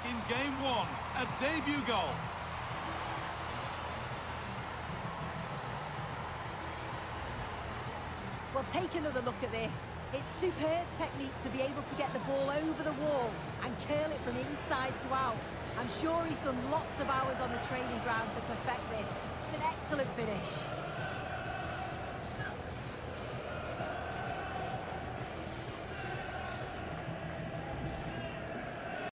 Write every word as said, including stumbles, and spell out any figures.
in game one, a debut goal. Well, take another look at this. It's superb technique to be able to get the ball over the wall and curl it from inside to out. I'm sure he's done lots of hours on the training ground to perfect this. It's an excellent finish.